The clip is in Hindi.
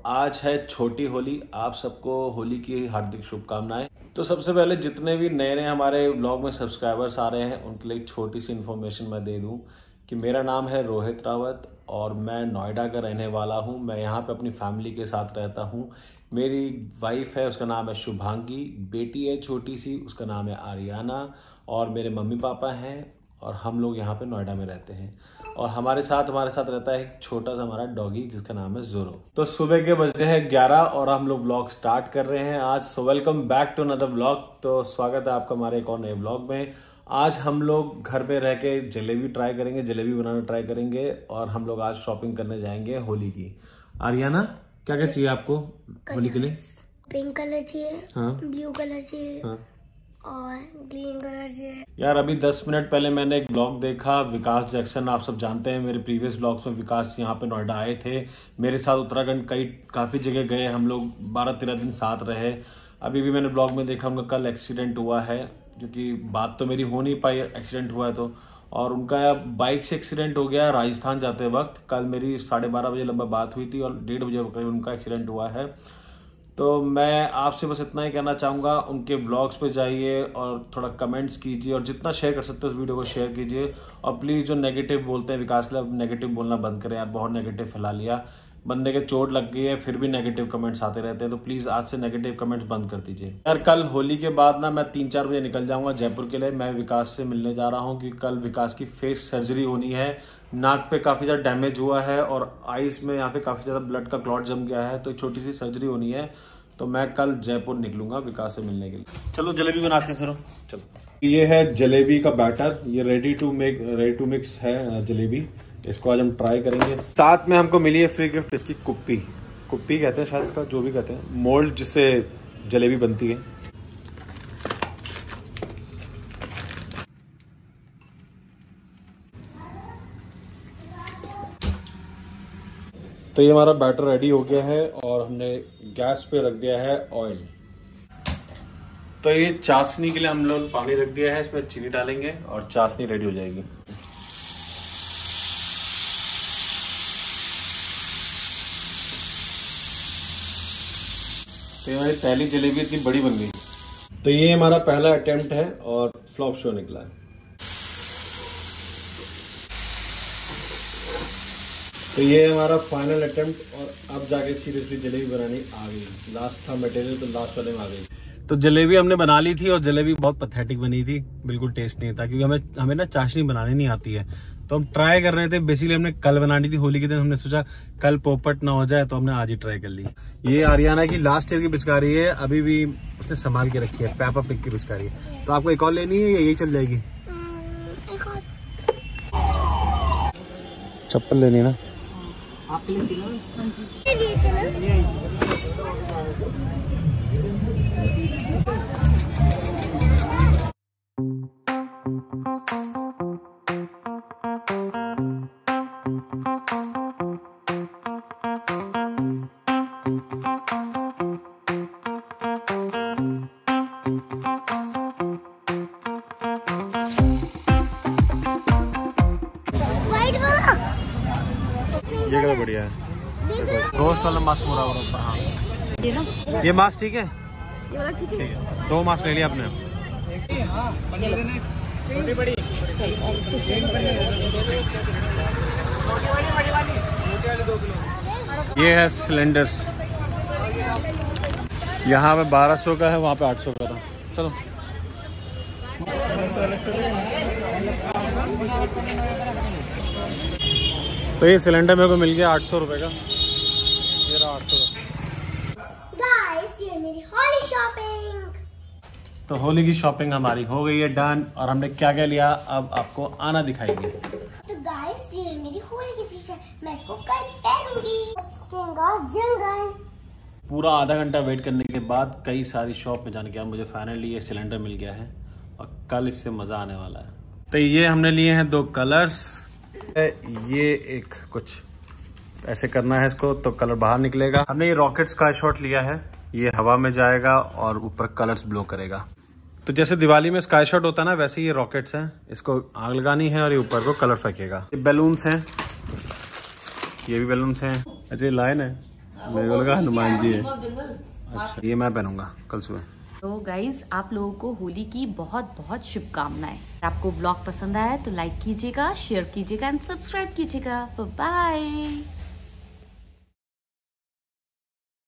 आज है छोटी होली। आप सबको होली की हार्दिक शुभकामनाएं। तो सबसे पहले जितने भी नए नए हमारे व्लॉग में सब्सक्राइबर्स आ रहे हैं उनके लिए एक छोटी सी इन्फॉर्मेशन मैं दे दूं कि मेरा नाम है रोहित रावत और मैं नोएडा का रहने वाला हूं। मैं यहां पे अपनी फैमिली के साथ रहता हूं। मेरी वाइफ है, उसका नाम है शुभांगी। बेटी है छोटी सी, उसका नाम है आर्याना। और मेरे मम्मी पापा हैं और हम लोग यहाँ पे नोएडा में रहते हैं। और हमारे साथ रहता है एक छोटा सा हमारा डॉगी जिसका नाम है जोरो। तो सुबह के बजते हैं 11 और हम लोग व्लॉग स्टार्ट कर रहे हैं आज। So welcome back to another vlog. तो स्वागत है आपका हमारे एक और नए व्लॉग में। आज हम लोग घर पे रह के जलेबी ट्राई करेंगे, जलेबी बनाना ट्राई करेंगे और हम लोग आज शॉपिंग करने जाएंगे होली की। आर्याना, क्या क्या चाहिए आपको होली के लिए? पिंक कलर चाहिए, हाँ, ब्लू कलर चाहिए, हाँ, और ग्रीन कलर चाहिए। यार अभी 10 मिनट पहले मैंने एक ब्लॉग देखा, विकास जैक्सन, आप सब जानते हैं मेरे प्रीवियस ब्लॉग्स में विकास यहाँ पे नोएडा आए थे मेरे साथ। उत्तराखंड काफ़ी जगह गए, हम लोग 12-13 दिन साथ रहे। अभी भी मैंने ब्लॉग में देखा उनका कल एक्सीडेंट हुआ है, क्योंकि बात तो मेरी हो नहीं पाई, एक्सीडेंट हुआ है तो। और उनका बाइक से एक्सीडेंट हो गया राजस्थान जाते वक्त। कल मेरी 12:30 बजे लगभग बात हुई थी और 1:30 बजे करीब उनका एक्सीडेंट हुआ है। तो मैं आपसे बस इतना ही कहना चाहूँगा, उनके व्लॉग्स पे जाइए और थोड़ा कमेंट्स कीजिए और जितना शेयर कर सकते हो उस वीडियो को शेयर कीजिए। और प्लीज़ जो नेगेटिव बोलते हैं विकास के लिए, नेगेटिव बोलना बंद करें यार। बहुत नेगेटिव फैला लिया, बंदे के चोट लग गई है फिर भी नेगेटिव कमेंट्स आते रहते हैं। तो प्लीज़ आज से नेगेटिव कमेंट्स बंद कर दीजिए यार। कल होली के बाद ना मैं 3-4 बजे निकल जाऊँगा जयपुर के लिए। मैं विकास से मिलने जा रहा हूँ कि कल विकास की फेस सर्जरी होनी है। नाक पे काफ़ी ज़्यादा डैमेज हुआ है और आइस में यहाँ पे काफ़ी ज़्यादा ब्लड का क्लॉट जम गया है, तो एक छोटी सी सर्जरी होनी है। तो मैं कल जयपुर निकलूंगा विकास से मिलने के लिए। चलो जलेबी बनाते हैं फिर। चलो, ये है जलेबी का बैटर, ये रेडी टू मिक्स है जलेबी। इसको आज हम ट्राई करेंगे। साथ में हमको मिली है फ्री गिफ्ट इसकी कुप्पी कहते हैं शायद इसका, जो भी कहते हैं, मोल्ड जिससे जलेबी बनती है। तो ये हमारा बैटर रेडी हो गया है और हमने गैस पे रख दिया है ऑयल। तो ये चाशनी के लिए हम लोग पानी रख दिया है, इसमें चीनी डालेंगे और चाशनी रेडी हो जाएगी। तो ये हमारी पहली जलेबी इतनी बड़ी बन गई। तो ये हमारा पहला अटेम्प्ट है और फ्लॉप शो निकला है। तो ये हमारा फाइनल अटेम्प्ट और अब जाके सीरियसली जलेबी बनानी आ गई। लास्ट था मटेरियल, तो लास्ट वाले में आ गई। तो जलेबी हमने बना ली थी और जलेबी बहुत पैथेटिक बनी थी, बिल्कुल टेस्ट नहीं था, क्योंकि हमें ना चाशनी बनानी नहीं आती है। तो हम ट्राई कर रहे थे। बेसिकली हमने कल बनानी थी होली के दिन, हमने सोचा कल पोपट ना हो जाए, तो हमने आज ही ट्राई कर ली। ये आर्याना की लास्ट ईयर की पिचकारी है, अभी भी उसने संभाल के रखी है, पेपा पिग की पिचकारी है। तो आपको एक और लेनी है या यही चल जाएगी? चप्पल लेनी ना आपके लिए? ये क्या बढ़िया है, रोस्ट वाला मास्क पूरा ऊपर। हाँ ये मास्क ठीक है, ठीक है। 2 मास्क ले लिया आपने। ये है सिलेंडर्स, यहाँ पे 1200 का है, वहाँ पे 800 का था। चलो तो ये सिलेंडर मेरे को मिल गया 800 रुपए का। ये रहा 800 का। गाइस, ये मेरी होली शॉपिंग। तो होली की शॉपिंग हमारी हो गई है डन। और हमने क्या क्या लिया अब आपको आना दिखाएंगे। तो गाइस, ये मेरी होली की चीज है, मैं इसको कल पहनूंगी। जंगल पूरा आधा घंटा वेट करने के बाद कई सारी शॉप में जाने के बाद मुझे फाइनली ये सिलेंडर मिल गया है और कल इससे मजा आने वाला है। तो ये हमने लिए हैं 2 कलर्स। ये एक कुछ ऐसे करना है इसको तो कलर बाहर निकलेगा। हमने ये रॉकेट स्काई शॉट लिया है, ये हवा में जाएगा और ऊपर कलर्स ब्लो करेगा। तो जैसे दिवाली में स्काई शॉट होता है ना, वैसे ये रॉकेट्स हैं, इसको आग लगानी है और ये ऊपर को कलर फेंकेगा। ये बैलून्स हैं, ये भी बैलून्स हैं, ऐसे लाइन है मेरे को लगा हनुमान जी है। अच्छा, ये मैं पहनूंगा कल सुबह। तो गाइज, आप लोगों को होली की बहुत बहुत शुभकामनाएं। आपको ब्लॉग पसंद आया तो लाइक कीजिएगा, शेयर कीजिएगा एंड सब्सक्राइब कीजिएगा। बाय।